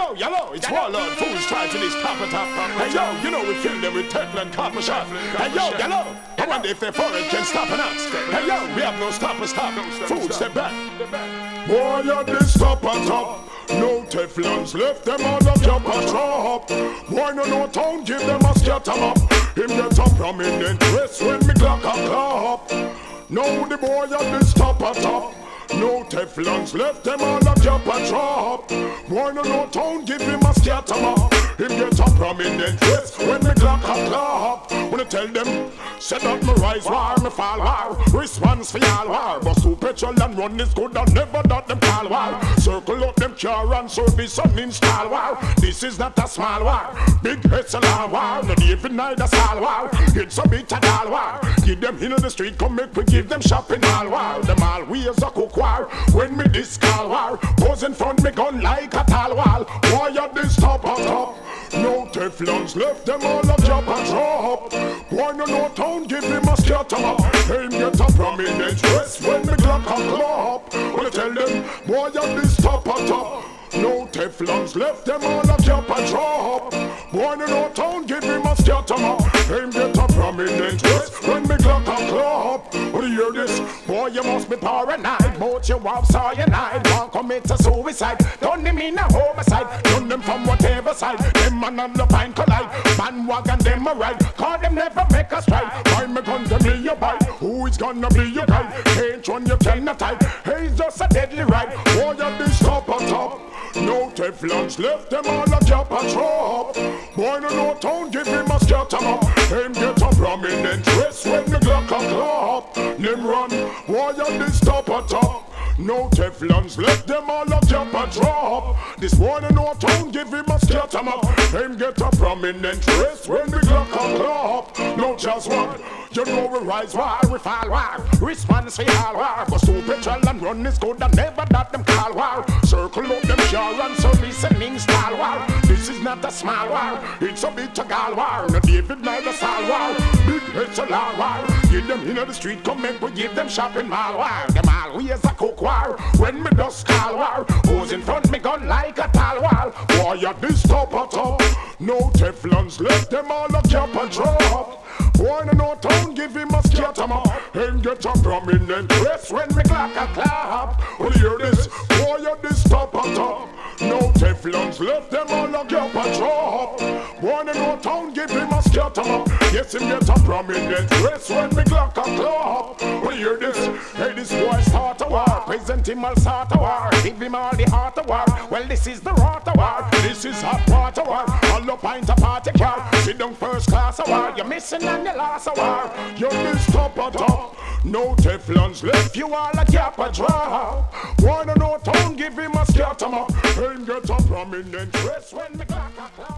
yo, yellow, it's warlord. Fools try to this top. Hey yo, you know we kill them with Teflon copper shot. Hey yo, yellow, I wonder if their forehead can stop an ox. Hey yo, we have no stop. Fools, step back. Boy, you're this top. No Teflons left them all up your patrol. Boy, no town, give them a scatter up. Him get a prominent dress when me clock a clap. No, the boy at this top. No Teflons left them all up your patrol. Boy, no town, give him a scatter up. Him get a prominent dress when me clock a clap. When I tell them, set up my rise war, me fall war. Response for y'all war. But to petrol and run is good and never that them call war. Circle up them car and service and install war. This is not a small war. Big SLR war. Not even neither small war. It's a bit of all war. Give them in the street, come make we give them shopping all war. Them always a cook war. When me this call war. Pose in front me gun like a tall wall. Why at this top on top? No Teflons left them all up your patrol. Why no town give him a scatter up. Him get a prominent dress when me clock a clap. When I tell them, boy at this top on top. No Teflons left them all up your patrol. Boy no town give him a scatter up. Him get a prominent dress when me clock a clap. When you hear this, boy you must be paranoid. Both you have cyanide. Won't commit a suicide. Done them in a homicide. Done them from whatever side. Them man on the pine collide. Bandwagon them a ride. Cause them never make a strike. Buy me gun to be your bite. Who is gonna be your guide? Can't run you cannot hide. Hey, it's just a deadly ride. Boy you this top on top. No Teflons left them all a cap and drop. Boy no town give him a scatter up. Him get a prominent dress when the clock a clap. Them run, boy on this top a top. No Teflons left them all a cap and drop. This one no town give him a scatter up. Him get a prominent dress when the clock a clap. No just one. You know we rise war, we fall war. Response for all war. But to petrol and run is good and never that them call war. Circle up them car and service and install war. This is not a small war. It's a bit of gal war. No David neither Saul war. Big SLR war. Give them in the street, come make we give them shopping mall war. Them always a cook war. When me dust call war. Who's in front me gun like a tall wall. Boy at this top a top. No Teflons left them all a cap and drop. Boy no town give him a scatter up. Him get a prominent dress when me clock a clap. When you hear this, boy at this top a top. No Teflons left them all a cap and drop. Boy no town give him a scatter up. Yes him get a prominent dress when me clock a clap. When you hear this, hey this boy start a war. Present him all start a war. Give him all the heart of war. Well this is the rot of war. This is hot water war. All up pint a party car. Sit down first class of war. You're missing and you lost a war. You're this top a top. No Teflons left you all a cap a drop. Why no town give him a scatter up. Him get a prominent dress when me clock a clap.